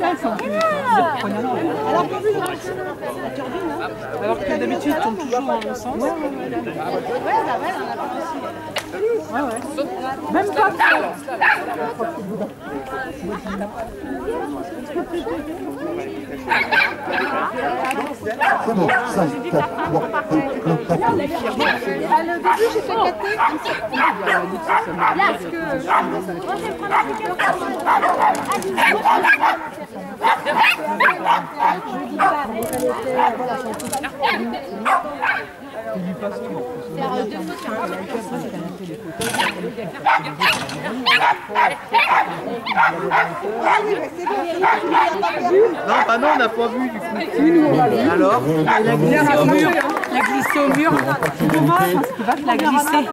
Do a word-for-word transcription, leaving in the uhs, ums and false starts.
Alors que Alors que d'habitude, ils tombent toujours dans le sens. ouais, bah ouais, on a pas aussi. Ouais, ouais. Même pas C'est bon, cinq, quatre, trois, deux, un, quatre. le début, j'ai fait quatre. Là, ce que... Moi, je vais prendre un petit peu de Non, bah non, on n'a pas vu du coup. Alors, Il a glissé au mur. Il a glissé au mur. Comment? Parce qu'il va te la glisser.